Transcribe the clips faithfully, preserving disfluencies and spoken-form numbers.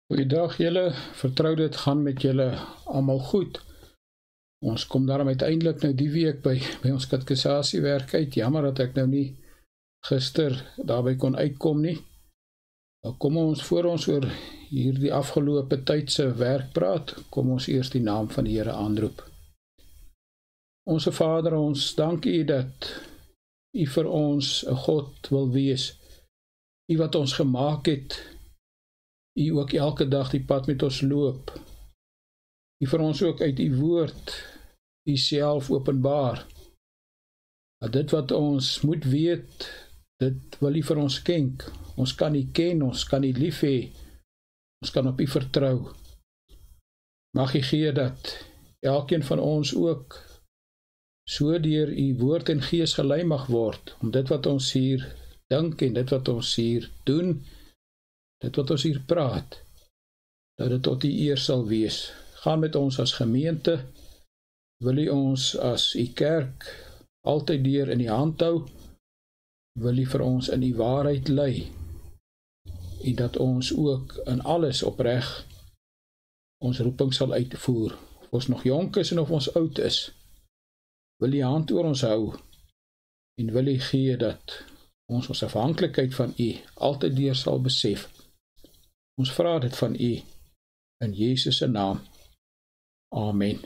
Goeiedag julle, vertrou dit gaan met julle almal goed. Ons kom daarom uiteindelik nou die week by, by ons katekisasiewerk uit. Jammer dat ek nou nie gister daarby kon uitkom nie. Nou kom ons voor ons oor hierdie afgelope tydse werk praat, kom ons eers die naam van die Here aanroep. Onse Vader, ons dank U dat U vir ons 'n God wil wees. U wat ons gemaak het, U ook elke dag die pad met ons loop. U vir ons ook uit U woord, U self openbaar. Dat dit wat ons moet weet, dit wil U vir ons skenk. Ons kan U ken, ons kan U lief hê, ons kan op U vertrou. Mag U gee dat elkeen van ons ook so deur U woord en gees gelei mag word, om dit wat ons hier dink en dit wat ons hier doen, dit wat ons hier praat, dat dit tot U eer sal wees. Gaan met ons as gemeente, wil U ons as U kerk altyd deur in die hand hou, wil U vir ons in U waarheid lei, en dat ons ook in alles opreg ons roeping sal uitvoer, of ons nog jonk is en of ons oud is, wil U hand oor ons hou, en wil U gee dat ons ons afhanklikheid van U altyd deur sal besef. Ons vra dit van U, in Jesus se naam. Amen.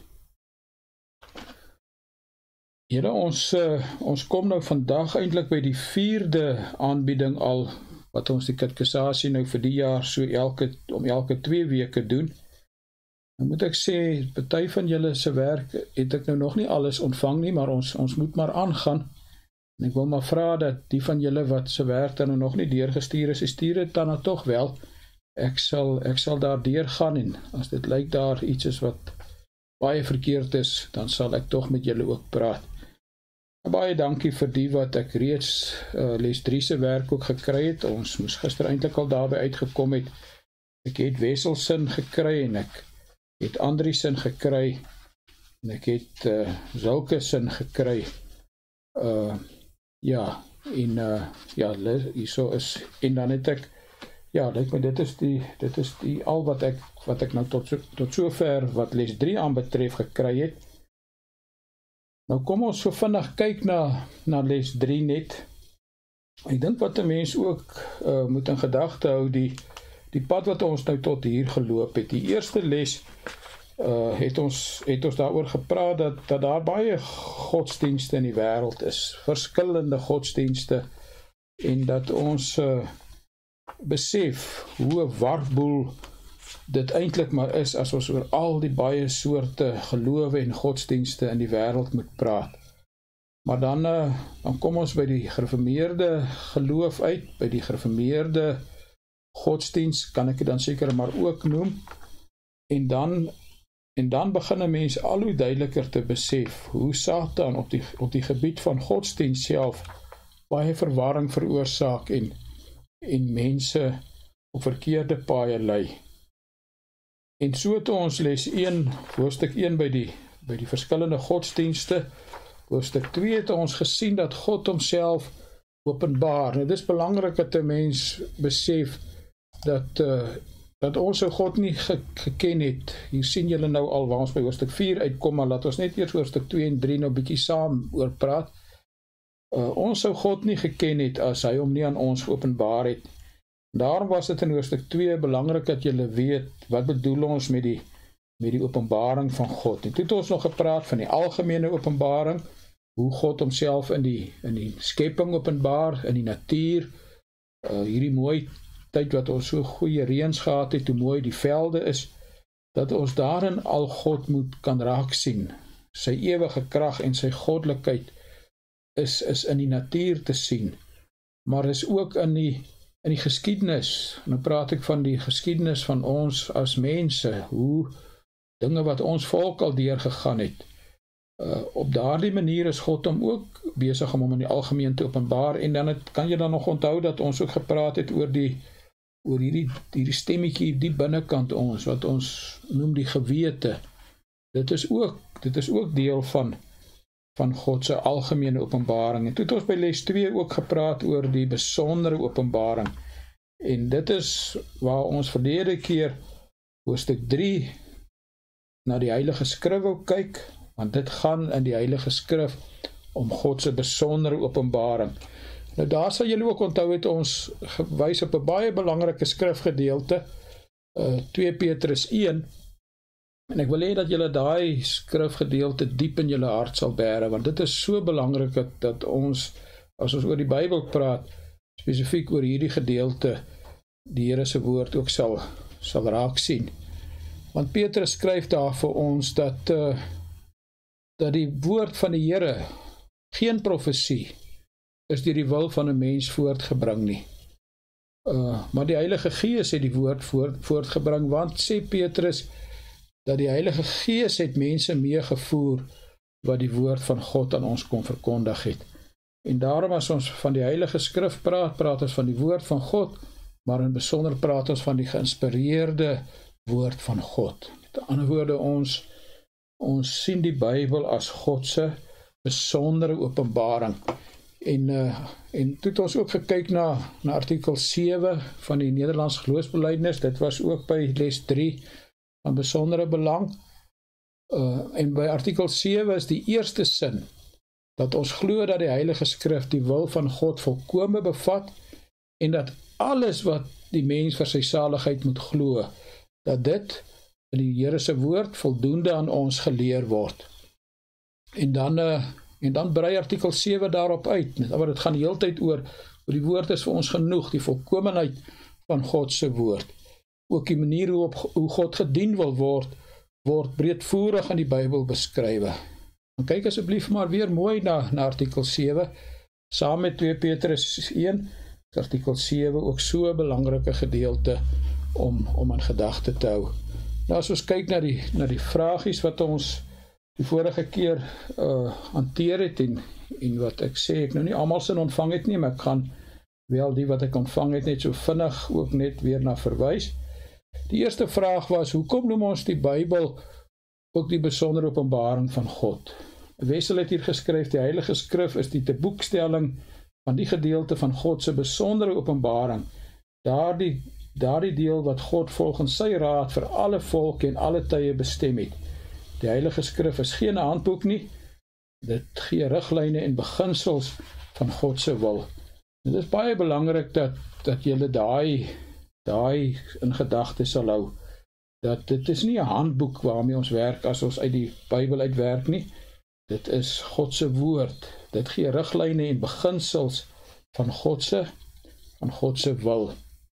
Here, ons, uh, ons kom nou vandag eintlik by die vierde aanbieding al, wat ons die katkisasie nou vir die jaar so elke, om elke twee weke doen. Nou moet ek sê, party van julle se werk het ek nou nog nie alles ontvang nie, maar ons, ons moet maar aangaan. En ek wil maar vra dat die van julle wat se werk dan nou nog nie deurgestuur is, stuur dit dan nou toch wel. Ek sal, ek sal daar deur gaan, en as dit lyk daar iets is wat baie verkeerd is, dan sal ek toch met julle ook praat. Baie dankie vir die wat ek reeds uh, les drie se werk ook gekry het. Ons moes gister eintlik al daarby uitgekom het. Ek het Wesselsin gekry, en ek het Andriesin gekry, en ek het uh, Zulkesin gekry. Uh, ja, en uh, ja, hierso is, en dan het ek Ja, lyk my, dit is die, dit is die al wat ek, wat ek nou tot, so, tot sover wat les drie aanbetref gekry het. Nou kom ons so vinnig kyk na, na les drie net. Ek dink wat 'n mens ook uh, moet in gedagte hou, die, die pad wat ons nou tot hier geloop het. Die eerste les uh, het ons, het ons daaroor gepraat dat, dat daar baie godsdienste in die wêreld is, verskillende godsdienste, en dat ons uh, besef hoe 'n warboel dit eintlik maar is as ons oor al die baie soorte gelowe en godsdienste in die wêreld moet praat. Maar dan, dan kom ons by die gereformeerde geloof uit, by die gereformeerde godsdienst, kan ek dit dan seker maar ook noem, en dan, en dan begin 'n mens al hoe duideliker te besef hoe Satan op die, op die gebied van godsdienst self baie verwarring veroorsaak en en mense op verkeerde paaie lei. En so het ons les een, hoofstuk een by die, by die verskillende godsdienste, hoofstuk twee het ons gesien dat God homself openbaar. Nou, dit is belangrik dat 'n mens besef dat, uh, dat ons so God nie ge geken het. Hier sien julle nou al waar ons by hoofstuk vier uitkom, maar laat ons net eers hoofstuk twee en drie nou bietjie saam oor praat. Uh, ons sou God nie geken het as hy hom nie aan ons geopenbaar het. Daarom was dit in hoofstuk twee belangrik dat julle weet, wat bedoel ons met die, met die openbaring van God. En toe het ons nog gepraat van die algemene openbaring, hoe God homself in die, in die skepping openbaar, in die natuur, uh, hierdie mooi tyd wat ons so goeie reëns gehad het, hoe mooi die velde is, dat ons daarin al God moet kan raak sien. Sy ewige krag en sy goddelikheid Is, is in die natuur te sien, maar is ook in die, in die geskiedenis. Nou praat ek van die geskiedenis van ons as mense, hoe dinge wat ons volk al deurgegaan het. Uh, op daardie manier is God hom ook besig om hom in die algemeen te openbaar, en dan het, kan jy dan nog onthou dat ons ook gepraat het oor die, oor hierdie, hierdie stemmetjie die binnekant ons, wat ons noem die gewete. Dit is ook, dit is ook deel van van God se algemene openbaring. En toe het ons by les twee ook gepraat oor die besondere openbaring. En dit is waar ons verlede keer hoofstuk drie na die Heilige Skrif wil kyk, want dit gaan in die Heilige Skrif om God se besondere openbaring. Nou daar sal julle ook onthou het ons gewys op 'n baie belangrike skrifgedeelte, uh, twee Petrus een, en ek wil hê dat julle daai skrifgedeelte diep in julle hart sal bære, want dit is so belangrik dat, dat ons, as ons oor die Bybel praat, spesifiek oor hierdie gedeelte, die Here se woord ook sal, sal raak sien. Want Petrus skryf daar vir ons dat, uh, dat die woord van die Here, geen profesie, is deur die wil van 'n mens voortgebring nie. Uh, maar die Heilige Gees het die woord voort, voortgebring, want sê Petrus, dat die Heilige Gees het mense meegevoer, wat die woord van God aan ons kon verkondig het. En daarom as ons van die Heilige Skrif praat, praat ons van die woord van God, maar in besonder praat ons van die geïnspireerde woord van God. Met ander woorde, ons, ons sien die Bybel as God se besondere openbaring. En, uh, en toe het ons ook gekyk na, na artikel sewe van die Nederlands Geloofsbelijdenis, dit was ook by les drie van besondere belang. Uh, en by artikel sewe is die eerste sin, dat ons glo dat die Heilige Skrif die wil van God volkome bevat, en dat alles wat die mens vir sy saligheid moet glo, dat dit in die Here se woord voldoende aan ons geleer word. En dan, uh, en dan brei artikel sewe daarop uit, met maar dit gaan die hele tyd oor, oor die woord is vir ons genoeg, die volkomenheid van God se woord. Ook die manier hoe, op, hoe God gedien wil word, word breedvoerig in die Bybel beskrywe. En kyk asseblief maar weer mooi na, na artikel sewe, saam met twee Petrus een, is artikel sewe ook so 'n belangrike gedeelte om, om in gedagte te hou. Nou as ons kyk na die, na die vragies wat ons die vorige keer uh, hanteer het, en, en wat ek sê, ek nou nie almal sin ontvang het nie, maar ek gaan wel die wat ek ontvang het net so vinnig ook net weer na verwys. Die eerste vraag was, hoekom noem ons die Bybel ook die besondere openbaring van God? Wessel het hier geskryf, die Heilige Skrif is die teboekstelling van die gedeelte van God se besondere openbaring, daardie, daardie deel wat God volgens sy raad vir alle volke en alle tye bestem het. Die Heilige Skrif is geen handboek nie, dit gee riglyne en beginsels van God se wil. Dit is baie belangrik dat, dat julle daai daai in gedagte sal hou, dat dit is nie 'n handboek waarmee ons werk as ons uit die Bybel uitwerk nie, dit is God se woord, dit gee riglyne en beginsels van God se, van God se wil.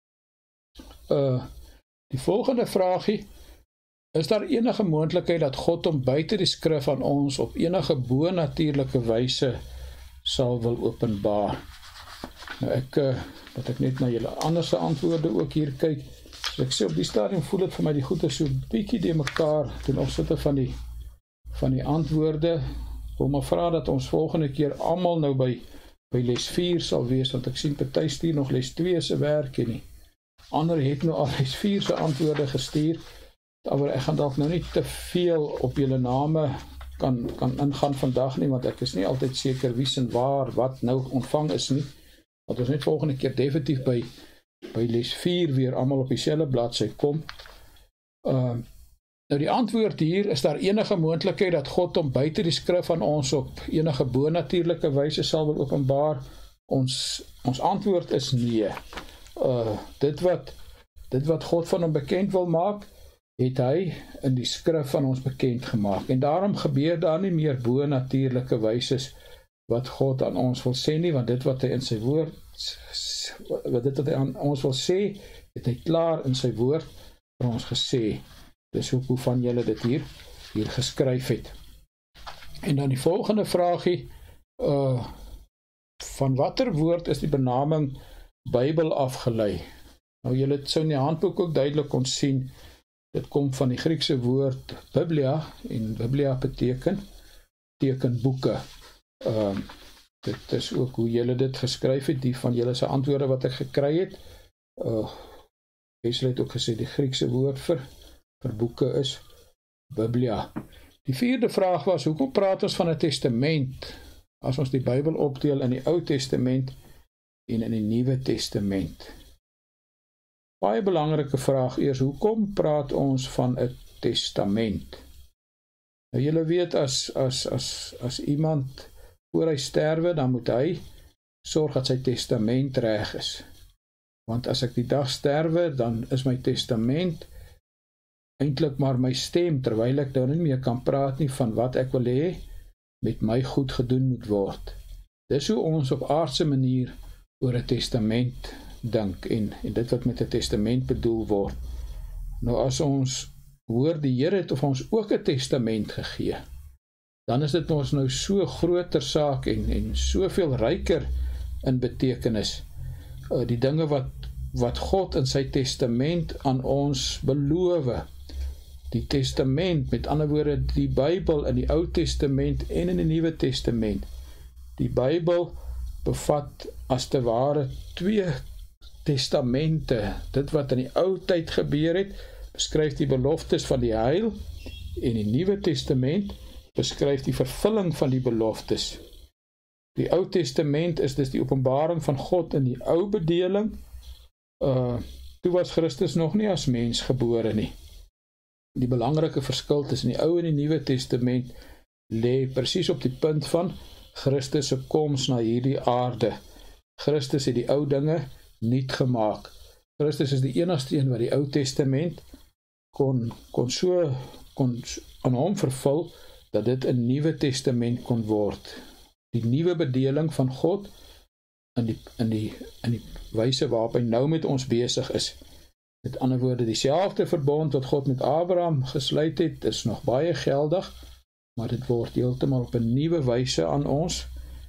Uh, die volgende vraagie, is daar enige moontlikheid dat God om buite die skrif aan ons op enige bo-natuurlike wyse sal wil openbaar? Nou ek, uh, dat ek net na julle anderse antwoorde ook hier kyk, so ek sê op die stadium voel het vir my die goeie so bietjie die mekaar ten opsigte van die, van die antwoorde, wil maar vra dat ons volgende keer almal nou by, by les vier sal wees, want ek sien party stuur nog les twee se werk en nie. Ander het nou al les vier se antwoorde gestuur, maar ek gaan dalk nou nie te veel op julle name kan, kan ingaan vandag nie, want ek is nie altyd seker wie en waar, wat nou ontvang is nie, want ons net volgende keer definitief by, by les vier weer allemaal op dieselfde bladsy kom. Uh, nou die antwoord hier, is daar enige moontlikheid dat God om buite die skrif aan ons op enige bo-natuurlike wyse sal wil openbaar? Ons, ons antwoord is nee. Uh, dit, wat, dit wat God van hom bekend wil maak, het hy in die skrif van ons bekend gemaak. En daarom gebeur daar nie meer bo-natuurlike wyses wat God aan ons wil sê nie, want dit wat hy in sy woord, wat dit wat hy aan ons wil sê, het hy klaar in sy woord vir ons gesê. Dis ook hoe van julle dit hier, hier geskryf het. En dan die volgende vraagie, uh, van watter woord is die benaming Bybel afgelei? Nou julle sou in die handboek ook duidelik kon sien, dit kom van die Griekse woord Biblia, en Biblia beteken, beteken boeke. Uh, dit is ook hoe julle dit geskryf het, die van julle se antwoorde wat ek gekry het. Uh, Wessel het ook gesê, die Griekse woord vir, vir boeke is Biblia. Die vierde vraag was, hoekom praat ons van 'n testament, as ons die Bybel opdeel in die Ou Testament en in die Nuwe Testament? Baie belangrike vraag eers, hoekom praat ons van 'n testament? Nou julle weet, as, as, as, as iemand voor hy sterwe, dan moet hy sorg dat sy testament reg is. Want as ek die dag sterwe, dan is my testament eintlik maar my stem, terwyl ek nou nie meer kan praat nie van wat ek wil hê, met my goed gedoen moet word. Dis hoe ons op aardse manier oor 'n testament dink, en, en dit wat met 'n testament bedoel word. Nou as ons hoor die Here het of ons ook 'n testament gegee, dan is dit ons nou so groter saak en, en soveel ryker in betekenis. Uh, die dinge wat, wat God in sy testament aan ons beloof. Die testament, met ander woorde die Bybel in die Ou Testament en in die Nuwe Testament. Die Bybel bevat as te ware twee testamente. Dit wat in die ou tyd gebeur het, beskryf die beloftes van die heil, en die Nuwe Testament beskryf die vervulling van die beloftes. Die Ou Testament is dus die openbaring van God in die ou bedeling. Uh, toe was Christus nog nie as mens gebore nie. Die belangrike verskil tussen die Ou en die Nuwe Testament lê presies op die punt van Christus se koms na hierdie aarde. Christus het die ou dinge nuut gemaak. Christus is die enigste een wat die Ou Testament kon, kon so kon aan hom vervul, dat dit 'n Nuwe Testament kon word. Die nuwe bedeling van God in die, in die, in die wyse waarop hy nou met ons besig is. Met ander woorde, dieselfde verbond wat God met Abraham gesluit het, is nog baie geldig, maar dit word heeltemal op 'n nuwe wyse aan ons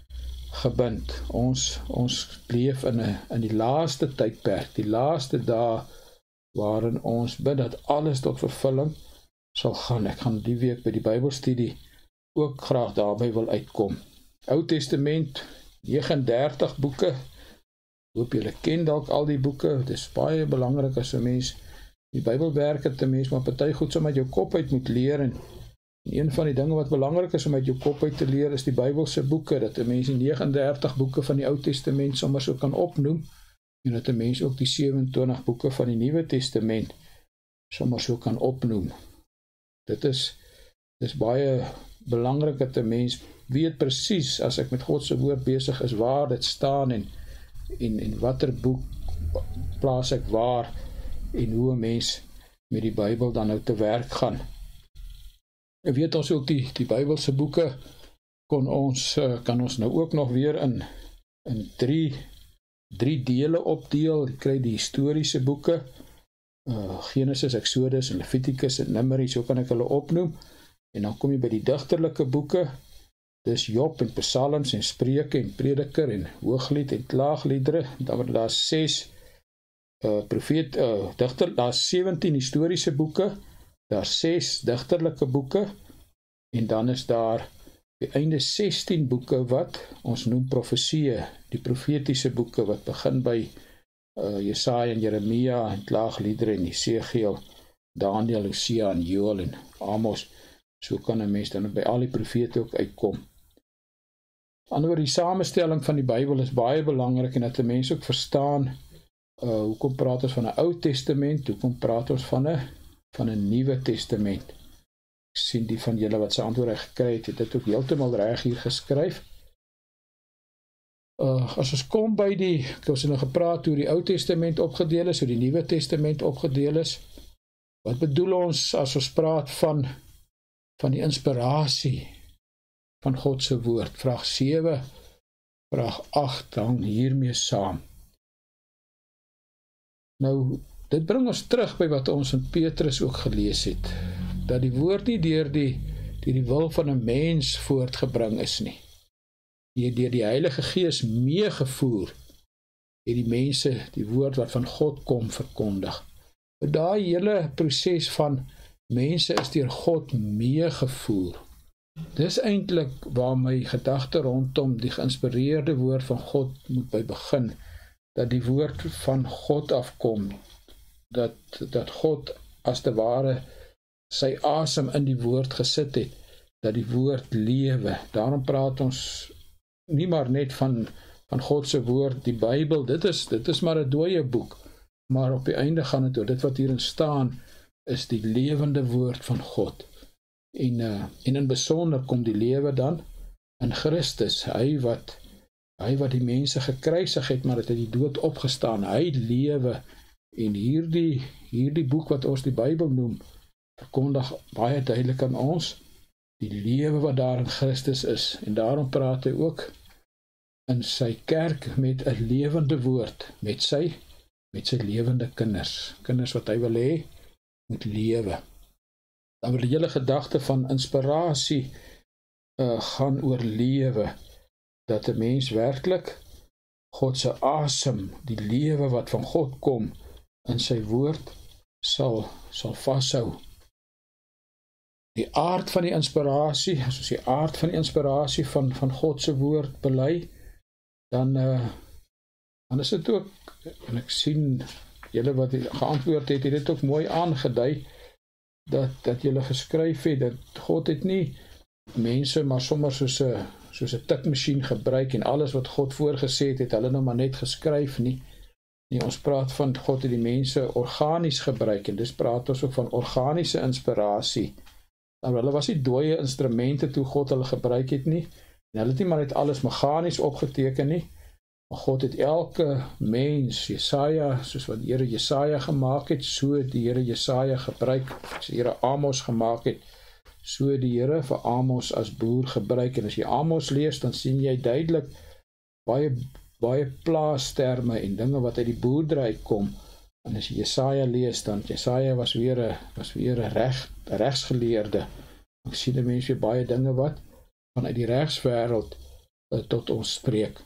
gebind. Ons, ons leef in, een, in die laaste tydperk, die laaste dae, waarin ons bid dat alles tot vervulling sal gaan. Ek gaan die week by die Bybelstudie ook graag daarby wil uitkom. Ou Testament, negentig en dertig boeke, hoop julle ken dalk al die boeke. Dit is baie belangrik as 'n mens die Bybel werk het, 'n mens maar party goed so met jou kop uit moet leer, en, en een van die dinge wat belangrik is om uit jou kop uit te leer, is die Bybelse boeke, dat 'n mens die negentig en dertig boeke van die Ou Testament sommer so kan opnoem, en dat 'n mens ook die sewe-en-twintig boeke van die Nuwe Testament sommer so kan opnoem. Dit is, dit is baie belangrik dat 'n mens weet presies, as ek met God se woord besig is, waar dit staan, en en, en watter boek plaas ek waar, en hoe 'n mens met die Bybel dan nou te werk gaan. Ek weet ons ook die, die Bybelse boeke kon ons, kan ons nou ook nog weer in, in drie, drie dele opdeel. Jy kry die historiese boeke, uh, Genesis, Exodus, en Leviticus, en Numeri, so kan ek hulle opnoem. En dan kom jy by die digterlike boeke, dis Job en Psalms en Spreuke en Prediker en Hooglied en Klaagliedere. Dan word daar ses uh, profeet, uh, digter, daar sewentien historiese boeke, daar ses digterlike boeke, en dan is daar die einde sestien boeke wat ons noem profesieë, die profetiese boeke wat begin by uh, Jesaja en Jeremia en Klaagliedere en Jesegiel, Daniel, Hosea en Joël en Amos. So kan 'n mens dan by al die profete ook uitkom. Anderwoorde, die samestelling van die Bybel is baie belangrik, en dat 'n mens ook verstaan, uh, hoekom praat ons van 'n Ou Testament, hoekom praat ons van 'n van 'n Nuwe Testament. Ek sien die van julle wat sy antwoord gekry het, het dit ook heeltemal reg hier geskryf. Uh, as ons kom by die, ek het nou gepraat hoe die Ou Testament opgedeel is, hoe die Nuwe Testament opgedeel is. Wat bedoel ons as ons praat van van die inspirasie van God se woord? Vraag sewe, vraag agt hang hiermee saam. Nou, dit bring ons terug by wat ons in Petrus ook gelees het, dat die woord nie deur die, deur die wil van 'n mens voortgebring is nie. Deur die Heilige Gees meegevoer, het die mense die woord wat van God kom verkondig. Daai hele proses van mense is deur God meegevoer. Dis eintlik waar my gedagte rondom die geïnspireerde woord van God moet by begin, dat die woord van God afkom, dat, dat God as te ware sy asem in die woord gesit het, dat die woord lewe. Daarom praat ons nie maar net van, van God se woord, die Bybel, dit is, dit is maar 'n dooie boek. maar op die einde gaan het oor dit wat hierin staan, is die lewende woord van God. En, uh, en in besonder kom die lewe dan in Christus, hy wat, hy wat die mense gekruisig het, maar het uit die dood opgestaan, hy lewe, en hierdie, hierdie boek wat ons die Bybel noem, verkondig baie duidelik aan ons, die lewe wat daar in Christus is, en daarom praat hy ook in sy kerk met 'n lewende woord, met sy, met sy lewende kinders, kinders wat hy wil hê, moet lewe. Dan wil die hele gedagte van inspirasie uh, gaan oor lewe, dat 'n mens werklik God se asem, die lewe wat van God kom, in sy woord, sal, sal vashou. Die aard van die inspirasie, as ons die aard van die inspirasie van, van God se woord bely, dan, uh, dan is dit ook, en ek sien, julle wat geantwoord het, het dit ook mooi aangedui, dat, dat julle geskryf het, dat God het nie mense maar sommer soos 'n soos 'n tikmasjien gebruik, en alles wat God voorgesê het, het hulle nou maar net geskryf nie. Nee, ons praat van God het die mense organies gebruik, en dis praat ons ook van organiese inspirasie. Nou, hulle was nie dooie instrumente toe God hulle gebruik het nie, en hulle het nie maar net alles meganies opgeteken nie, maar God het elke mens, Jesaja, soos wat die Here Jesaja gemaak het, so die Here Jesaja gebruik, as die Here Amos gemaak het, so die Here vir Amos as boer gebruik, en as jy Amos lees, dan sien jy duidelik baie, baie plaasterme en dinge wat uit die boerdery kom, en as jy Jesaja lees, dan Jesaja was weer 'n was weer 'n reg, regsgeleerde, ek sien die mense weer baie dinge wat vanuit die regswêreld uh, tot ons spreek.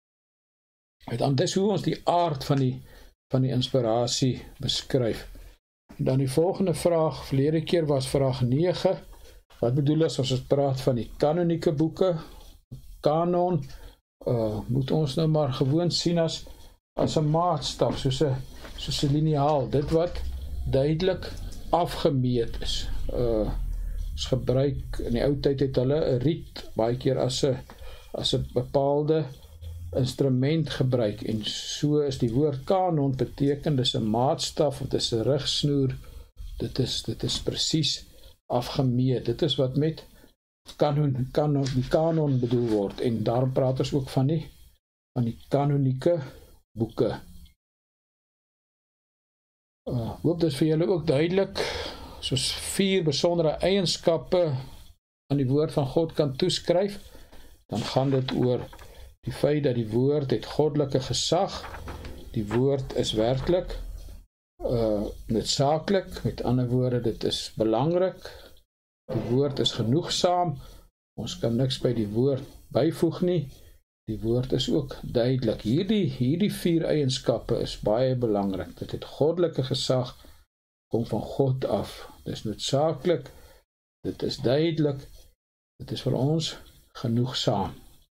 Dan dis hoe ons die aard van die, van die inspirasie beskryf. En dan die volgende vraag, verlede keer was vraag nege, wat bedoel as ons praat van die kanonieke boeke, kanon, uh, moet ons nou maar gewoon sien as, as 'n maatstaf, soos 'n soos 'n liniaal, dit wat duidelik afgemeet is. Uh, ons gebruik, in die ou tyd het hulle 'n riet, baie keer as 'n as 'n bepaalde instrument gebruik, en so is die woord kanon beteken, dis 'n maatstaf, of dis 'n rigsnoer, dit is, dit is presies afgemeet, dit is wat met kanon, kanon, die kanon bedoel word, en daarom praat ons ook van die, van die kanonieke boeke. Uh, hoop dit vir julle ook duidelik, soos vier besondere eienskappe aan die woord van God kan toeskryf, dan gaan dit oor die feit dat die woord het goddelike gesag, die woord is werklik uh, noodsaaklik, met ander woorde, dit is belangrik, die woord is genoegsaam, ons kan niks by die woord byvoeg nie, die woord is ook duidelik. Hierdie, hierdie vier eienskappe is baie belangrik, dit het goddelike gesag, kom van God af, dit is noodsaaklik, dit is duidelik, dit is vir ons genoegsaam.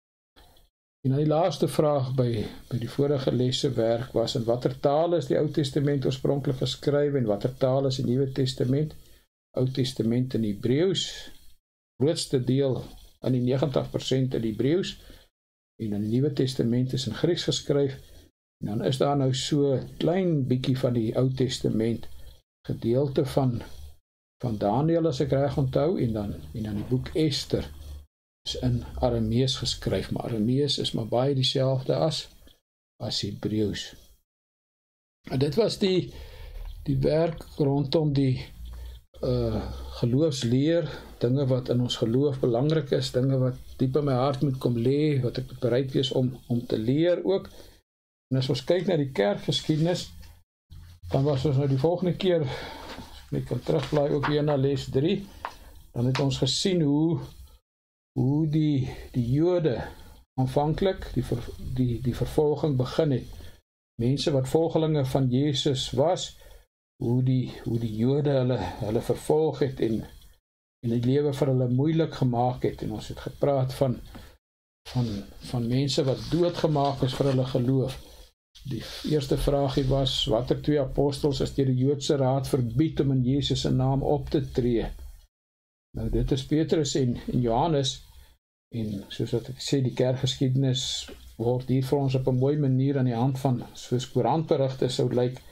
En dan die laaste vraag by, by die vorige lesse werk was, in watter taal is die Ou Testament oorspronklik geskryf, en watter taal is die Nuwe Testament? Ou Testament in Hebreëus, grootste deel, aan die negentig persent in Hebreëus, en dan die Nuwe Testament is in Grieks geskryf, en dan is daar nou so klein bietjie van die Ou Testament, gedeelte van, van Daniël, as ek reg onthou, en dan, en dan die boek Ester, is in Aramees geskryf, maar Aramees is maar baie dieselfde as, as Hebreëus. En dit was die, die werk rondom die uh, geloofsleer, dinge wat in ons geloof belangrik is, dinge wat diep in my hart moet kom lê, wat ek bereid wees om, om te leer ook. En as ons kyk na die kerkgeskiedenis, dan was ons nou die volgende keer, as ek kan terugblaai ook weer na les drie, dan het ons gesien hoe hoe die, die Jode aanvanklik die, ver, die, die vervolging begin het. Mense wat volgelinge van Jesus was, hoe die, hoe die Jode hulle, hulle vervolg het en, en die lewe vir hulle moeilik gemaak het. En ons het gepraat van, van, van mense wat doodgemaak is vir hulle geloof. Die eerste vraagie was, watter twee apostels is deur die Joodse raad verbied om in Jesus se naam op te tree? Nou dit is Petrus en, en Johannes, en soos wat ek sê, die kerkgeskiedenis word hier vir ons op 'n mooi manier aan die hand van, soos koerantberigte sou lyk,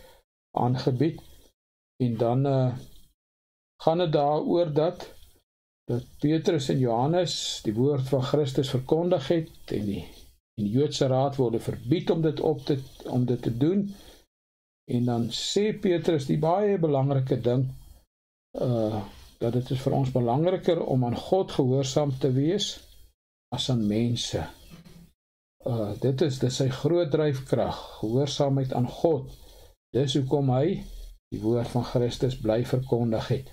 aangebied. En dan uh, gaan dit daaroor dat dat Petrus en Johannes die woord van Christus verkondig het en die, en die Joodse raad word verbied om dit op te, om dit te doen. En dan sê Petrus die baie belangrike ding, uh, dat dit is vir ons belangriker om aan God gehoorsaam te wees as aan mense. Uh, dit is, dit is sy groot dryfkrag, gehoorsaamheid aan God. Dis hoekom hy die woord van Christus bly verkondig het.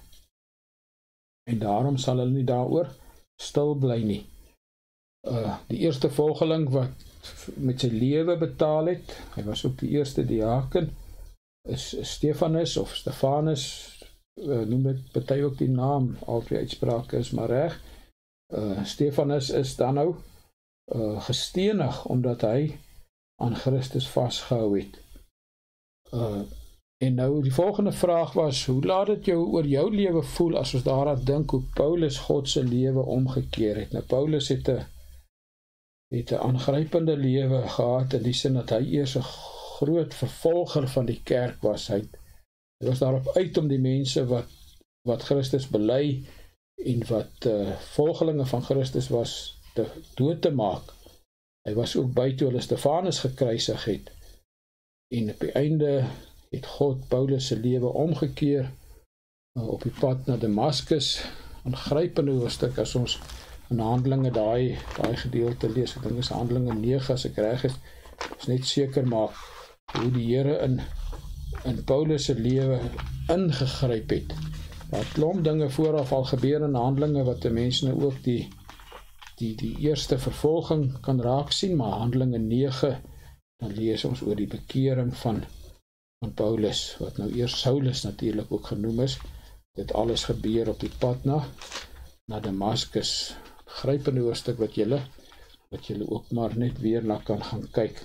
En daarom sal hulle nie daaroor stil bly nie. Uh, die eerste volgeling wat met sy lewe betaal het, hy was ook die eerste diaken, is Stefanus of Stefanus, uh, noem dit party ook die naam, al die uitsprake is maar reg. Uh, Stefanus is dan nou uh, gestenig, omdat hy aan Christus vastgehou het. Uh, en nou die volgende vraag was, hoe laat het jou oor jou lewe voel, as ons daaraan dink hoe Paulus God se lewe omgekeer het. Nou Paulus het 'n het 'n aangrypende lewe gehad, in die sin dat hy eers 'n groot vervolger van die kerk was. Hy, hy was daarop uit om die mense wat, wat Christus bely, en wat uh, volgelinge van Christus was, te, dood te maak. Hy was ook by toe hulle Stefanus gekruisig het, en op die einde het God Paulus se lewe omgekeer, uh, op die pad na Damaskus, aangrypende hoofstuk, as ons in Handelinge daai, daai gedeelte lees, ek dink is Handelinge nege, as ek reg is, is net seker maak, hoe die Here in, in Paulus se lewe ingegryp het. Daar klomp dinge vooraf al gebeur in Handelinge, wat die mense nou ook die, die, die eerste vervolging kan raak sien, maar Handelinge nege, dan lees ons oor die bekering van, van Paulus, wat nou eers Saulus natuurlik ook genoem is. Dit alles gebeur op die pad na, na Damaskus. Grypende hoofstuk wat julle, wat julle ook maar net weer na kan gaan kyk.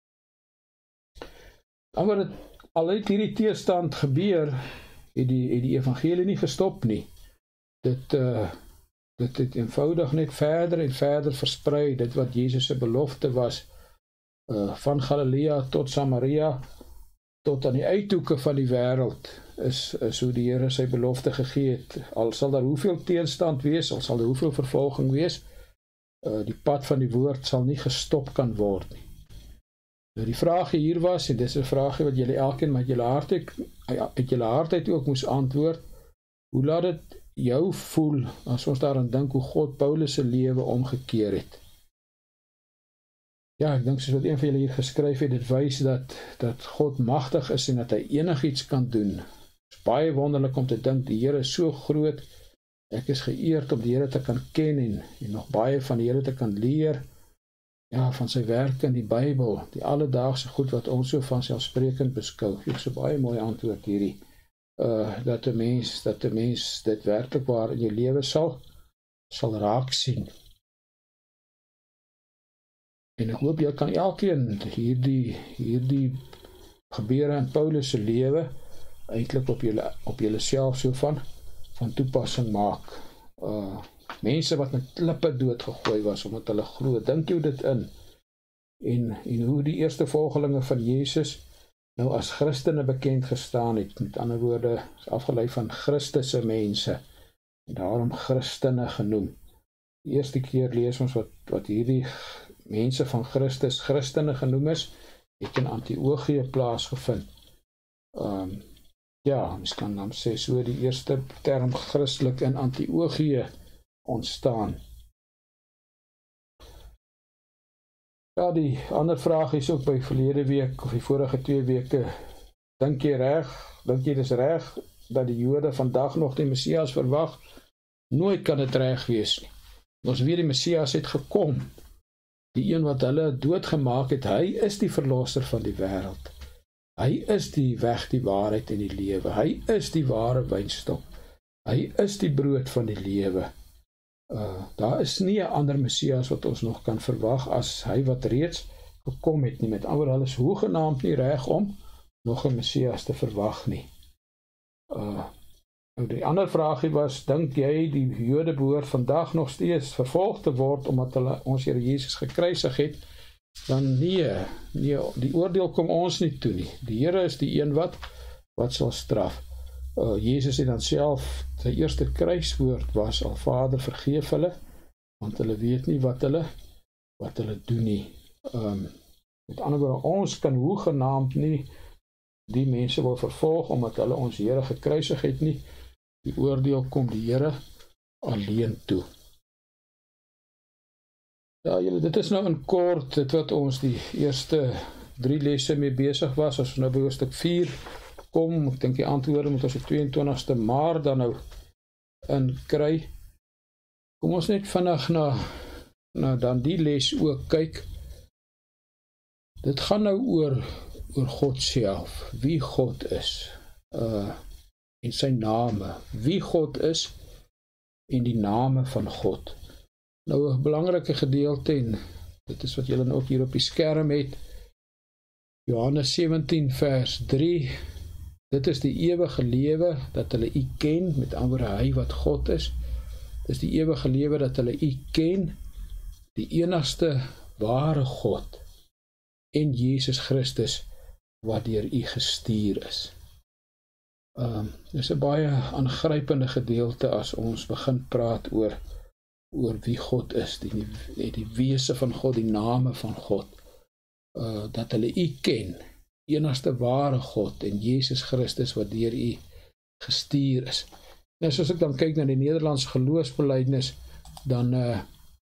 Dan wat het al uit hierdie teestand gebeur, het die, het die evangelie nie gestop nie. Dit, uh, dit het eenvoudig net verder en verder versprei, dit wat Jesus se belofte was, uh, van Galilea tot Samaria, tot aan die uithoeke van die wêreld, is, is hoe die Here sy belofte gegee het. Al sal daar hoeveel teenstand wees, al sal daar hoeveel vervolging wees, uh, die pad van die woord sal nie gestop kan word nie. Nou die vraag hier was, en dis 'n vraag wat julle elkeen met julle hart het, uit julle hart uit ook moes antwoord, hoe laat dit jou voel, as ons daaraan dink hoe God Paulus se lewe omgekeer het? Ja, ek dink soos wat een van julle hier geskryf het, dit wys dat, dat God magtig is en dat hy enigiets kan doen. Het is baie wonderlik om te dink, die Here is so groot, ek is geëerd om die Here te kan ken en, en nog baie van die Here te kan leer, ja, van sy werk in die Bybel, die alledaagse goed wat ons so vanselfsprekend beskou. Dit is so baie mooi antwoord hierdie, uh, dat 'n mens, dat 'n mens dit werklik waar in jou lewe sal, sal raak sien. En ek hoop jy kan elkeen hierdie, hierdie gebeure in Paulus se lewe eintlik op julle, op julle self so van, van toepassing maak. Uh, mense wat met klippe doodgegooi was, omdat hulle glo, dink jy dit in? En, en hoe die eerste volgelinge van Jesus nou as Christene bekend gestaan het, met ander woorde, is afgelei van Christusse mense, en daarom Christene genoem. Die eerste keer lees ons wat, wat hierdie mense van Christus Christene genoem is, het in Antiochië plaasgevind. Um, ja, mens kan dan sê, so die eerste term Christelik in Antiochië ontstaan. Ja, die ander vraag is ook by verlede week, of die vorige twee weke, dink jy reg, dink jy dis reg, dat die Jode vandag nog die Messias verwag? Nooit kan dit reg wees nie. Ons weet die Messias het gekom, die een wat hulle doodgemaak het, hy is die verlosser van die wêreld. Hy is die weg, die waarheid en die lewe. Hy is die ware wynstok. Hy is die brood van die lewe. Uh, daar is nie 'n ander Messias wat ons nog kan verwag as hy wat reeds gekom het nie. Met ander woorde, hulle is hoegenaamd nie reg om nog 'n Messias te verwag nie. Uh, nou die ander vraagie was, dink jy die Jode behoort vandag nog steeds vervolg te word omdat hulle ons Here Jesus gekruisig het? Dan nee, nee, die oordeel kom ons nie toe nie. Die Here is die een wat wat sal straf? Uh, Jezus het dan self, sy eerste kruiswoord was, al Vader vergeef hulle, want hulle weet nie wat hulle, wat hulle doen nie. Um, met ander woorde, ons kan hoegenaamd nie die mense wil vervolg, omdat hulle ons Here gekruisig het nie. Die oordeel kom die Here alleen toe. Ja, julle, dit is nou in kort, dit wat ons die eerste drie lesse mee besig was, as ons nou by hoofstuk vier kom, ek dink die antwoorde moet ons die tweeëntwintigste Maart dan nou in kry. Kom ons net vinnig na, na dan die les ook kyk. Dit gaan nou oor, oor God self, wie God is, uh, en sy name, wie God is, en die name van God. Nou, 'n belangrike gedeelte, en dit is wat julle nou ook hier op die skerm het, Johannes sewentien vers drie, dit is die ewige lewe, dat hulle U ken, met ander woorde, hy wat God is, dit is die ewige lewe, dat hulle U ken, die enigste ware God, en Jesus Christus, wat deur U gestuur is. Um, dit is 'n baie aangrypende gedeelte, as ons begin praat oor, oor wie God is, die, die, die wese van God, die name van God, uh, dat hulle U ken, enigste ware God, en Jesus Christus, wat deur U gestuur is. Nou, soos ek dan kyk na die Nederlandse geloofsbelijdenis, dan, uh,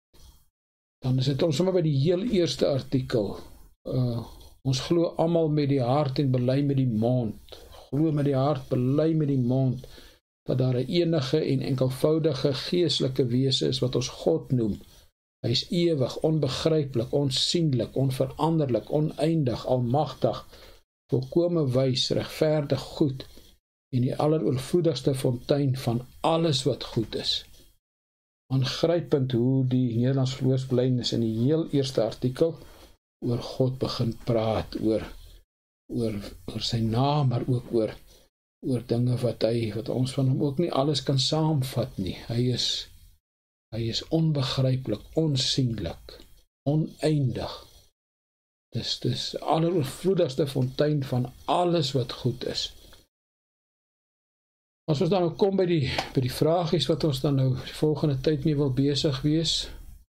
dan is dit ons sommer by die heel eerste artikel, uh, ons glo almal met die hart en bely met die mond, glo met die hart, bely met die mond, dat daar 'n enige en enkelvoudige geestelike wese is wat ons God noem. Hy is ewig, onbegryplik, onsienlik, onveranderlik, oneindig, almagtig, volkome wys, regverdig, goed, en die alleroorvloedigste fontein van alles wat goed is. Aangrypend hoe die Nederlandse geloofsbelijdenis in die heel eerste artikel oor God begin praat, oor, oor, oor sy naam, maar ook oor oor dinge wat hy, wat ons van hom ook nie alles kan saamvat nie. Hy is, hy is onbegryplik, onsienlik, oneindig. Dis, dis alleroorvloedigste fontein van alles wat goed is. As ons dan nou kom by die, by die vraagies wat ons dan nou die volgende tyd mee wil besig wees,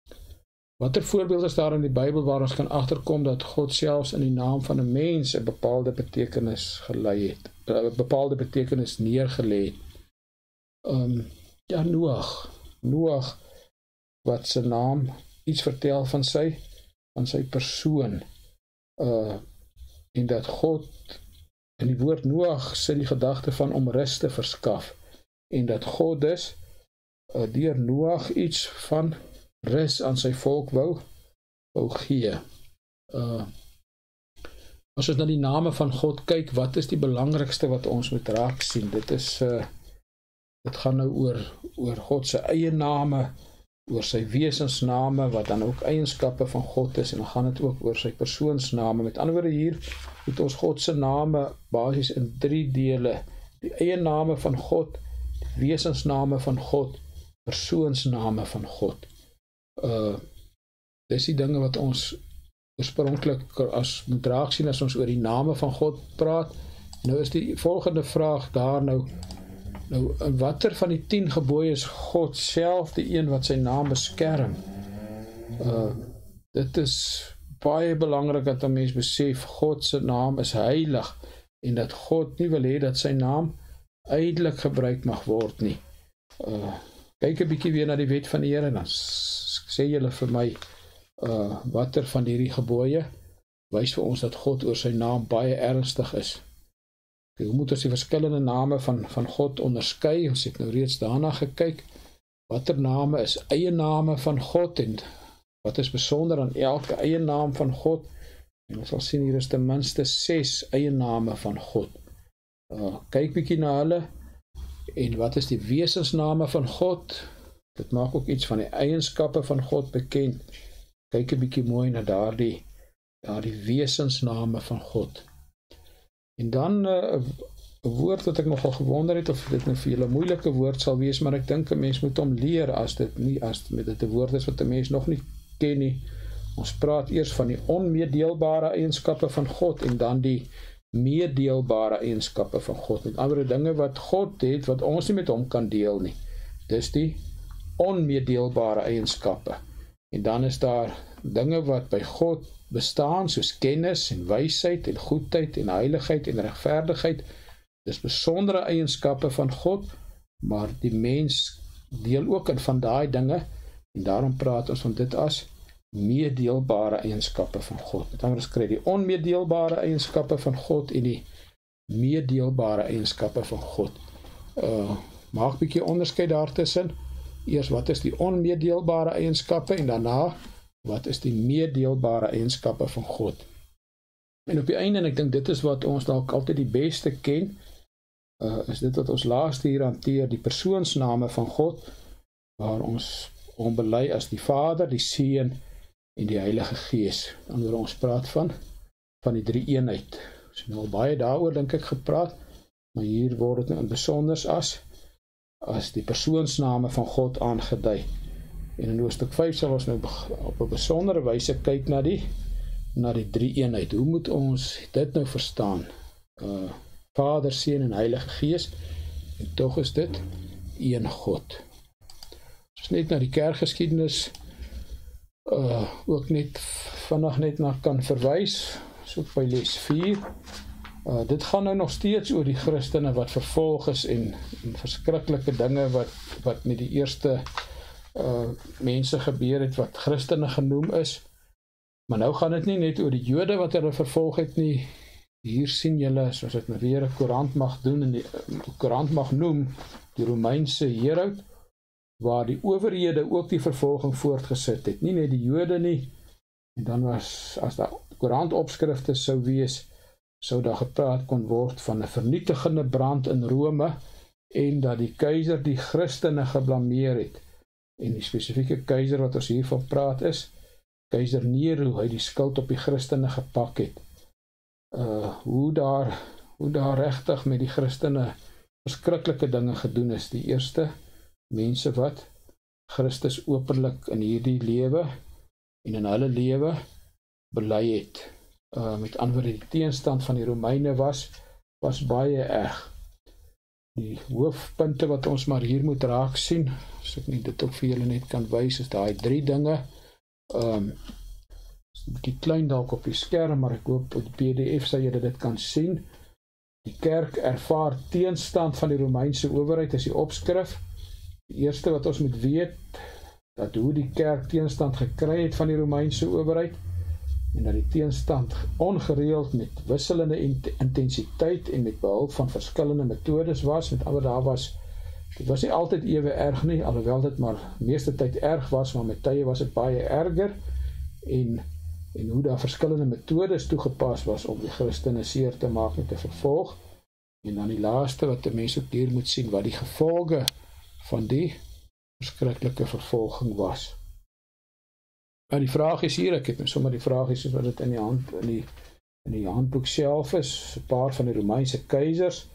watter voorbeeld is daar in die Bybel waar ons kan agterkom dat God selfs in die naam van 'n mens 'n bepaalde betekenis gelei het, 'n bepaalde betekenis neergelê het? Um, ja, Noag, Noag, wat sy naam iets vertel van sy, van sy persoon, uh, en dat God, in die woord Noag, sê die gedagte van om rus te verskaf, en dat God dus, uh, deur Noag iets van rus aan sy volk wou, wou gee. Uh, as ons na die name van God kyk, wat is die belangrikste wat ons moet raak sien? Dit is, uh, dit gaan nou oor, oor God se eie name, oor sy wesensname, wat dan ook eienskappe van God is, en dan gaan dit ook oor sy persoonsname. Met ander woorde, hier het ons God se name basies in drie dele, die eie name van God, die wesensname van God, persoonsname van God. Uh, dis die dinge wat ons oorspronklik as moet raak sien as ons oor die name van God praat. Nou is die volgende vraag daar nou, nou watter van die tien gebooie is God self die een wat sy naam beskerm? Uh, dit is baie belangrik dat 'n mens besef, God se naam is heilig, en dat God nie wil hê dat sy naam uitelik gebruik mag word nie. Uh, kyk 'n bietjie weer na die wet van die Here, dan sê julle vir my, uh, watter van hierdie gebooie wys vir ons dat God oor sy naam baie ernstig is. Hoe moet ons die verskillende name van, van God onderskei? Ons het nou reeds daarna gekyk, watter name is eie name van God, en wat is besonder aan elke eie naam van God? En ons sal sien, hier is ten minste ses eie name van God. Uh, kyk bietjie na hulle, en wat is die wesensname van God? Dit maak ook iets van die eienskappe van God bekend. Kyk 'n bietjie mooi na daardie, daardie wesensname van God. En dan 'n uh, woord wat ek nogal gewonder het, of dit nou vir julle 'n moeilike woord sal wees, maar ek dink 'n mens moet hom leer, as dit nie, as met dit 'n woord is wat 'n mens nog nie ken nie. Ons praat eers van die onmeedeelbare eienskappe van God, en dan die, meedeelbare eienskappe van God. Met andere dinge wat God het, wat ons nie met hom kan deel nie. Dis die onmeedeelbare eienskappe. En dan is daar dinge wat by God bestaan, soos kennis en wysheid en goedheid en heiligheid en regverdigheid. Dis besondere eienskappe van God, maar die mens deel ook in van daai dinge, en daarom praat ons van dit as meedeelbare eienskappe van God. Met anders kry die onmeedeelbare eienskappe van God en die meedeelbare eienskappe van God. Uh, maak 'n bietjie onderskeid daartussen. Eers, wat is die onmeedeelbare eienskappe, en daarna, wat is die meedeelbare eienskappe van God? En op die einde, en ek dink dit is wat ons dalk altyd die beste ken, uh, is dit wat ons laaste hier hanteer, die persoonsname van God, waar ons hom bely as die Vader, die Seun en die Heilige Gees. Anders ons praat van, van die drie eenheid. Ons het nou al baie daaroor, dink ek, gepraat, maar hier word het nou in besonders as, as die persoonsname van God aangedui. En in hoofstuk vyf sal ons nou op 'n besondere wyse kyk na die, na die drie eenheid. Hoe moet ons dit nou verstaan? Uh, Vader, Seun en Heilige Gees, en tog is dit een God. As net na die kerkgeskiedenis uh, ook net vandag net na kan verwys, so by les vier. Uh, dit gaan nou nog steeds oor die Christene wat vervolg is en, en verskriklike dinge wat, wat met die eerste uh, mense gebeur het wat Christene genoem is. Maar nou gaan dit nie net oor die Jode wat hulle vervolg het nie. Hier sien julle, soos dit nou weer 'n koerant mag doen, en die koerant mag noem, die Romeinse heerhoud, waar die owerhede ook die vervolging voortgesit het. Nie net die Jode nie, en dan was, as daar koerantopskrifte sou wees, sou daar gepraat kon word van 'n vernietigende brand in Rome, en dat die keiser die Christene geblameer het. En die spesifieke keiser wat ons hiervan praat is, keiser Nero, hy die skuld op die Christene gepak het. Uh, hoe daar, hoe daar regtig met die Christene verskriklike dinge gedoen is. Die eerste mense wat Christus openlik in hierdie lewe en in hulle lewe bely het. Uh, met ander woorde, die teenstand van die Romeine was, was baie erg. Die hoofpunte wat ons maar hier moet raak sien, as ek nie dit ook vir julle net kan wys, is daai drie dinge. Um, is 'n bietjie klein dalk op die skerm, maar ek hoop op die P D F sal julle dit kan sien. Die kerk ervaar teenstand van die Romeinse owerheid, is die opskrif. Die eerste wat ons moet weet, dat hoe die kerk teenstand gekry het van die Romeinse owerheid, en dat die teenstand ongereeld met wisselende intensiteit en met behulp van verskillende metodes was. Met ander, daar was, dit was nie altyd ewe erg nie, alhoewel dit maar meeste tyd erg was, maar met tye was dit baie erger, en, en hoe daar verskillende metodes toegepas was om die Christene seer te maak met 'n vervolg. En dan die laaste wat die mens ook hier moet sien, wat die gevolge van die verskriklike vervolging was. Maar die vraag is hier, ek het nou sommer die vraag is wat dit in die hand in die, in die handboek self is, 'n paar van die Romeinse keisers,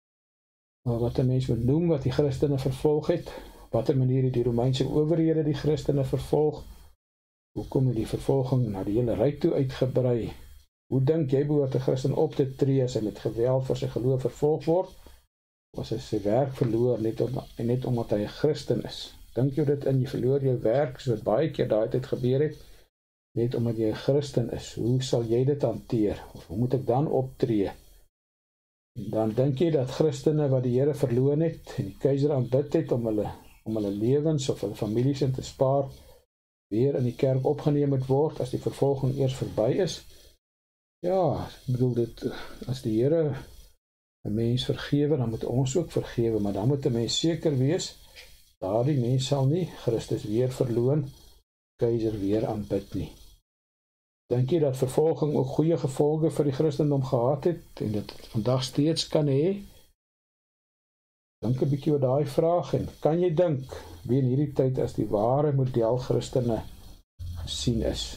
wat 'n mens moet noem wat die Christene vervolg het, watter manier het die Romeinse owerhede die Christene vervolg, hoekom het die vervolging na die hele ryk toe uitgebrei, hoe dink jy behoort 'n Christen op te tree as hy met geweld vir sy geloof vervolg word, was hy sy werk verloor net, om, net omdat hy 'n Christen is. Dink jy dit in, jy verloor jou werk, soos baie keer daai tyd gebeur het, net omdat jy 'n Christen is, hoe sal jy dit hanteer, of hoe moet ek dan optree? En dan dink jy dat Christene wat die Here verloon het, en die keiser aanbid het, om hulle, om hulle lewens of hulle families in te spaar, weer in die kerk opgeneem moet word, as die vervolging eers verby is? Ja, ek bedoel dit, as die Here 'n mens vergewe, dan moet ons ook vergewe, maar dan moet 'n mens seker wees, daardie mens sal nie Christus weer verloon, keiser weer aanbid nie. Dink jy dat vervolging ook goeie gevolge vir die Christendom gehad het, en dit vandag steeds kan hê? Dink 'n bietjie oor daai vraag, en kan jy dink, wie in hierdie tyd as die ware model Christene gesien is?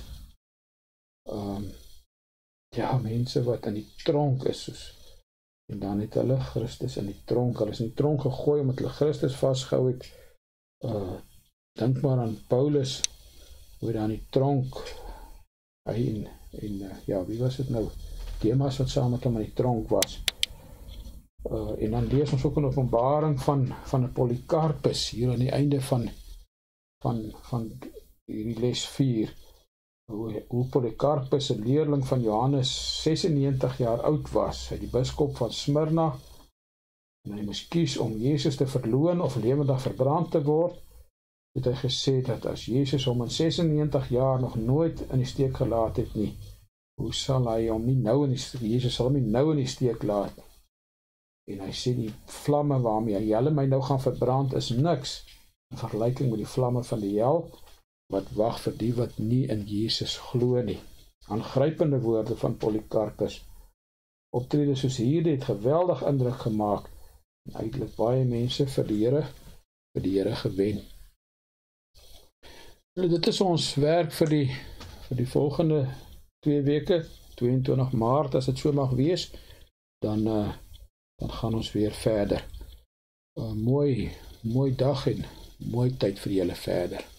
Um, ja, mense wat in die tronk is, soos, en dan het hulle Christus in die tronk, hulle is in die tronk gegooi, omdat hulle Christus vastgehou het. Uh, dink maar aan Paulus, hoe hy daar in die tronk, hy en, en uh, ja, wie was het nou? Demas wat saam met hom in die tronk was. Uh, en dan lees ons ook 'n openbaring van, van 'n Polycarpus, hier aan die einde van, van, van hierdie les vier, hoe, hoe Polycarpus, 'n leerling van Johannes, sesennegentig jaar oud was, hy die biskop van Smyrna, en hy moes kies om Jesus te verloon of lewendig verbrand te word, het hy gesê dat as Jesus hom in sesennegentig jaar nog nooit in die steek gelaat het nie, hoe sal hy hom nie nou in die steek, Jesus sal hom nie nou in die steek laat. En hy sê die vlamme waarmee hy julle my nou gaan verbrand is niks in vergelyking met die vlamme van die hel, wat wag vir die wat nie in Jesus glo nie. Aangrypende woorde van Polycarpus. Optrede soos hierdie het geweldig indruk gemaak en eintlik baie mense vir die Here, vir die Here gewen. Nou, dit is ons werk vir die, vir die volgende twee weke, tweeëntwintig Maart, as dit so mag wees, dan, uh, dan gaan ons weer verder. Uh, mooi, mooi dag en mooi tyd vir julle verder.